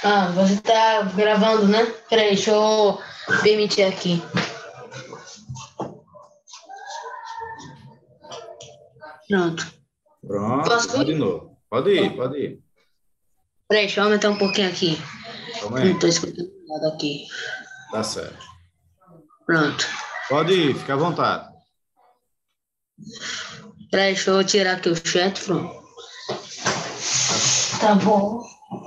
Ah, você tá gravando, né? Peraí, deixa eu permitir aqui. Pronto. Pronto, Posso vamos de ir? novo. Pode ir, pode ir. Peraí, deixa eu aumentar um pouquinho aqui. Calma Não tô aí. escutando nada aqui. Tá certo. Pronto. Pode ir, fica à vontade. Peraí, deixa eu tirar aqui o chat. Pronto. Tá certo. Tá bom.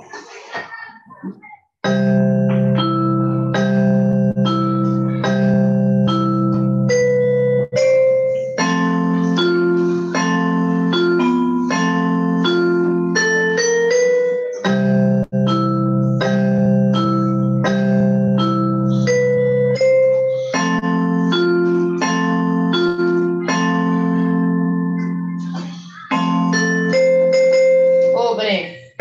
Ô, Breno.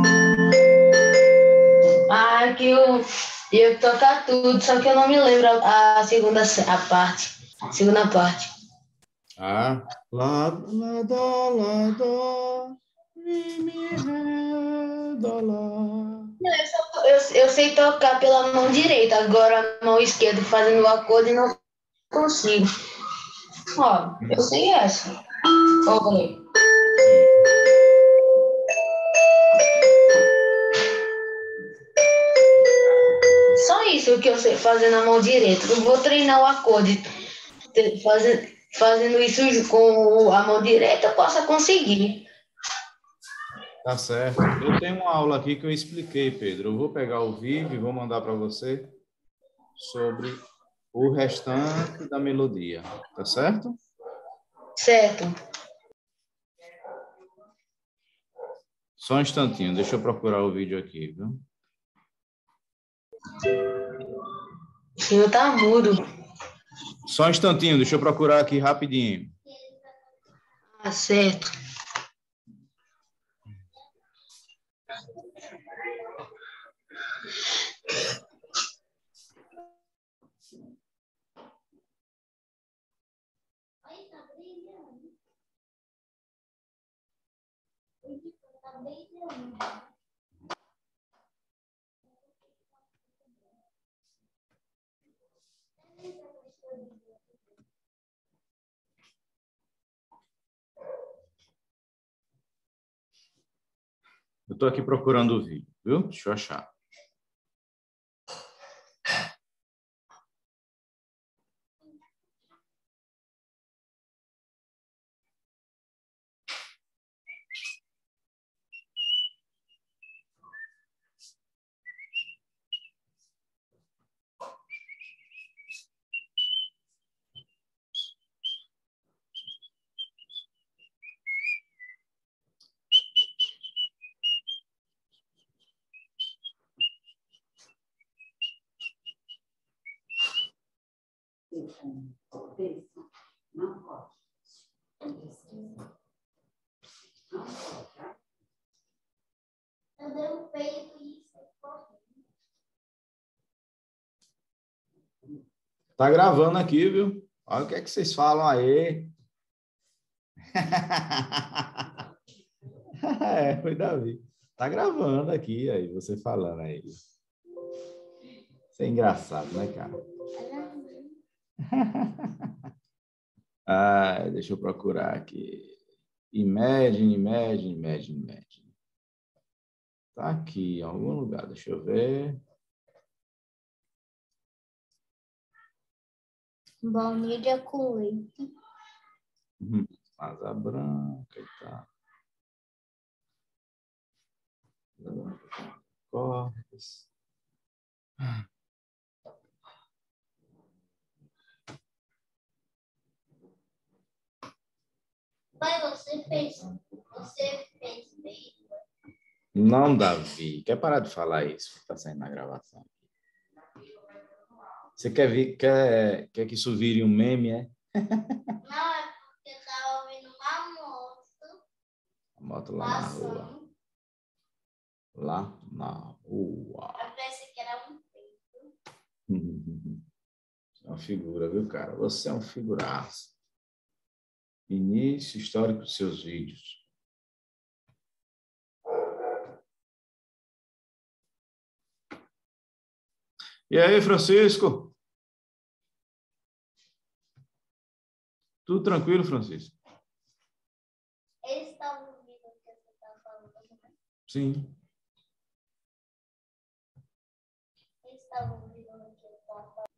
Ah, que eu ia tocar tudo, só que eu não me lembro a segunda a parte. Segunda parte. Ah, lá, dó, ré, dó, lá. Eu sei tocar pela mão direita, agora a mão esquerda fazendo o acorde não consigo. Ó, eu Hum, sei essa. Ó, peraí. sim. Só isso que eu sei fazer na mão direita. Eu vou treinar o acorde. Fazendo isso com a mão direita, eu posso conseguir. Tá certo. Eu tenho uma aula aqui que eu expliquei, Pedro. Eu vou pegar o vídeo e vou mandar para você sobre o restante da melodia. Tá certo? Certo. Só um instantinho, deixa eu procurar o vídeo aqui, viu? O senhor tá mudo. Só um instantinho, deixa eu procurar aqui rapidinho. Ah, certo. Eu estou aqui procurando o vídeo, viu? Deixa eu achar. Tá gravando aqui, viu? Olha o que é que vocês falam aí. É, foi Davi. Tá gravando aqui, aí, você falando aí. Isso é engraçado, né, cara? Ah, deixa eu procurar aqui. Imagine, imagine, imagine, imagine. Tá aqui em algum lugar, deixa eu ver. Baunilha com leite. Asa branca e tal. Cortes. Pai, você fez bem. Não, Davi. Quer parar de falar isso que tá saindo na gravação? Você quer que isso vire um meme, é? Não, é porque eu tava ouvindo uma moto A moto lá na rua. passando. Lá na rua. Eu pensei que era um peito. É uma figura, viu, cara? Você é um figuraço. Início histórico dos seus vídeos. E aí, Francisco? Tudo tranquilo, Francisco? Eles estavam ouvindo o que você estava falando, né? Sim. Eles estavam ouvindo o que eu estava falando.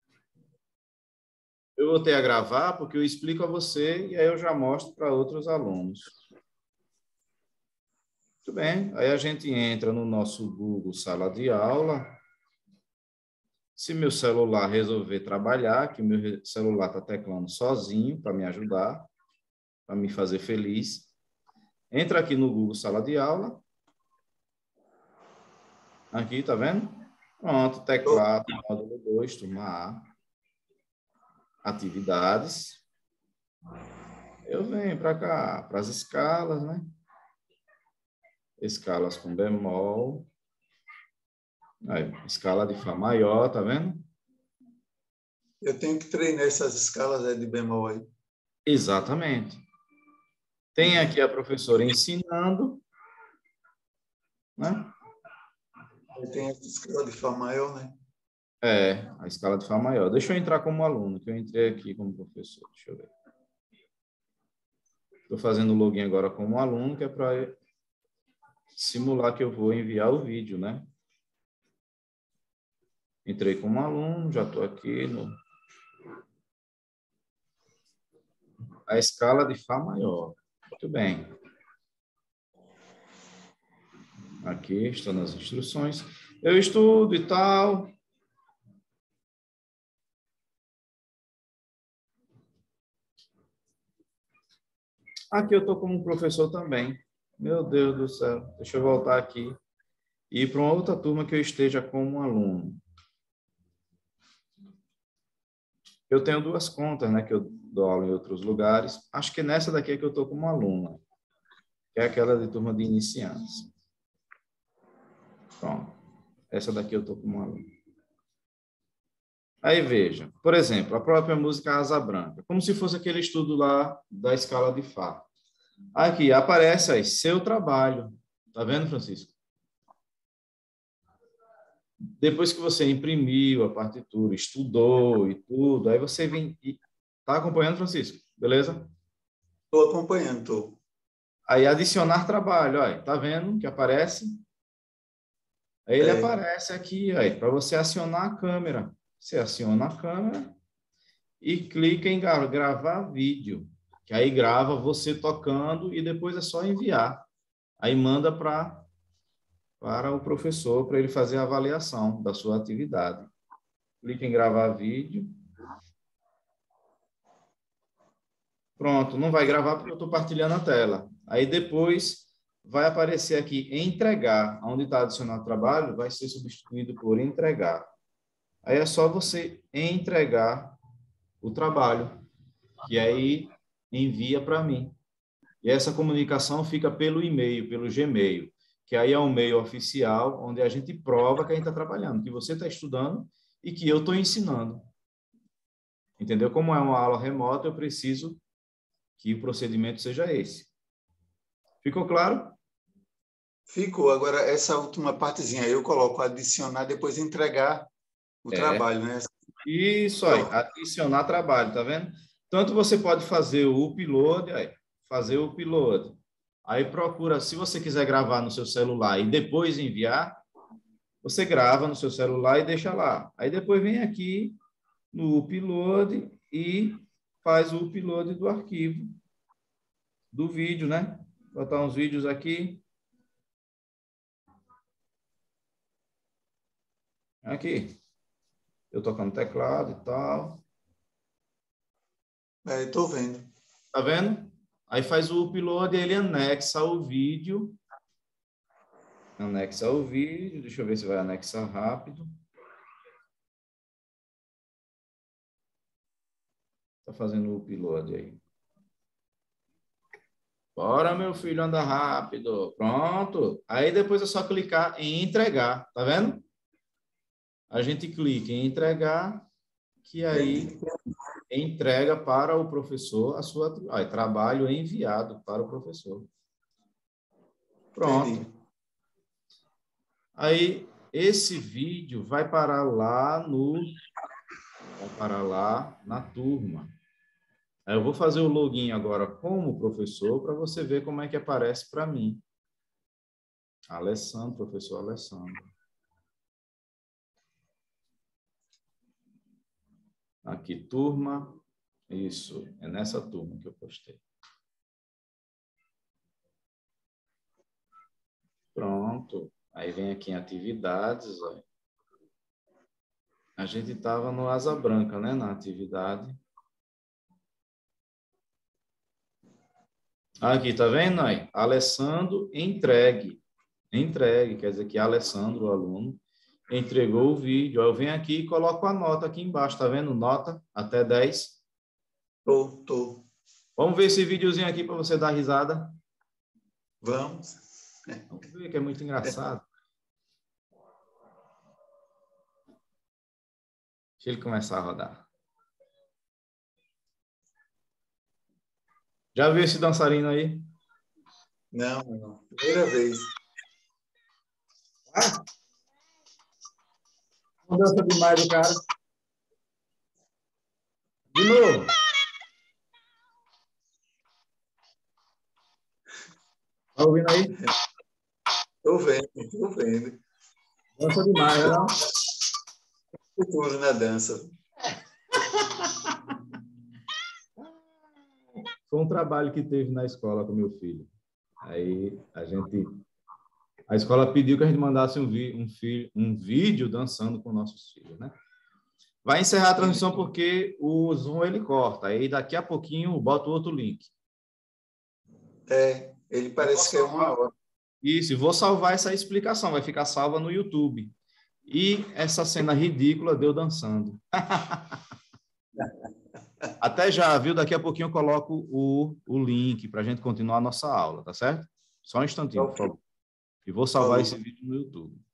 Eu voltei a gravar porque eu explico a você e aí eu já mostro para outros alunos. Muito bem. Aí a gente entra no nosso Google Sala de Aula. Se meu celular resolver trabalhar, que o meu celular está teclando sozinho para me ajudar, para me fazer feliz, entra aqui no Google Sala de Aula. Aqui, tá vendo? Pronto, teclado, módulo 2, turma A. Atividades. Eu venho para cá, para as escalas, né? Escalas com bemol. Aí, escala de Fá maior, tá vendo? Eu tenho que treinar essas escalas aí de bemol aí. Exatamente. Tem aqui a professora ensinando, né? Aí tem essa escala de Fá maior, né? É, a escala de Fá maior. Deixa eu entrar como aluno, que eu entrei aqui como professor. Deixa eu ver. Estou fazendo o login agora como aluno, que é para simular que eu vou enviar o vídeo, né? Entrei como aluno, já estou aqui no... A escala de Fá maior. Muito bem. Aqui estão nas instruções. Eu estudo e tal. Aqui eu estou como professor também. Meu Deus do céu. Deixa eu voltar aqui e ir para uma outra turma que eu esteja como aluno. Eu tenho duas contas, né, que eu dou aula em outros lugares. Acho que nessa daqui é que eu estou como aluna, que é aquela de turma de iniciantes. Pronto. Essa daqui eu estou como aluno. Aí veja, por exemplo, a própria música Asa Branca, como se fosse aquele estudo lá da escala de Fá. Aqui aparece aí, seu trabalho. Tá vendo, Francisco? Depois que você imprimiu a partitura, estudou e tudo, aí você vem... Tá acompanhando, Francisco? Beleza? Estou acompanhando, estou. Aí adicionar trabalho, olha, tá vendo que aparece? Aí ele aparece aqui, para você acionar a câmera. Você aciona a câmera e clica em gravar vídeo, que aí grava você tocando e depois é só enviar. Aí manda para o professor, para ele fazer a avaliação da sua atividade. Clica em gravar vídeo. Pronto, não vai gravar porque eu estou partilhando a tela. Aí depois vai aparecer aqui entregar. Onde está adicionado trabalho, vai ser substituído por entregar. Aí é só você entregar o trabalho, que aí envia para mim. E essa comunicação fica pelo e-mail, pelo Gmail, que aí é um e-mail oficial, onde a gente prova que a gente está trabalhando, que você está estudando e que eu estou ensinando. Entendeu? Como é uma aula remota, eu preciso que o procedimento seja esse. Ficou claro? Ficou. Agora, essa última partezinha aí eu coloco adicionar, depois entregar o trabalho, né? Isso aí, adicionar trabalho, tá vendo? Tanto você pode fazer o upload, aí, fazer o upload. Aí procura, se você quiser gravar no seu celular e depois enviar, você grava no seu celular e deixa lá. Aí depois vem aqui no upload e faz o upload do arquivo, do vídeo, né? Vou botar uns vídeos aqui. Aqui. Eu tocando teclado e tal. Estou vendo. Tá vendo? Aí faz o upload e ele anexa o vídeo. Anexa o vídeo. Deixa eu ver se vai anexar rápido. Tá fazendo o upload aí. Bora, meu filho, anda rápido. Pronto. Aí depois é só clicar em entregar. Tá vendo? A gente clica em entregar, que aí entrega para o professor a sua trabalho enviado para o professor. Pronto. Entendi. Aí esse vídeo vai parar lá na turma. Aí eu vou fazer o login agora como professor para você ver como é que aparece para mim. Alessandro, professor Alessandro. Aqui, turma. Isso, é nessa turma que eu postei. Pronto. Aí vem aqui em atividades. Ó. A gente estava no Asa Branca, né? Na atividade. Aqui, tá vendo aí? Alessandro entregue. Entregue, quer dizer que Alessandro, o aluno, entregou o vídeo. Eu venho aqui e coloco a nota aqui embaixo, tá vendo? Nota até 10. Tô. Vamos ver esse videozinho aqui para você dar risada? Vamos. Vamos ver que é muito engraçado. Deixa ele começar a rodar. Já viu esse dançarino aí? Não. Primeira vez. Não dança demais o cara. De novo. Tá ouvindo aí? Tô vendo. Dança demais, não? Futuro na dança. Foi um trabalho que teve na escola com meu filho. Aí a escola pediu que a gente mandasse um vídeo dançando com nossos filhos, né? Vai encerrar a transmissão porque o Zoom ele corta. Aí daqui a pouquinho eu boto outro link. Ele parece que é 1 hora. Isso, e vou salvar essa explicação, vai ficar salva no YouTube. E essa cena ridícula de eu dançando. Até já, viu? Daqui a pouquinho eu coloco o link para a gente continuar a nossa aula, tá certo? Só um instantinho, por favor. E vou salvar esse vídeo no YouTube.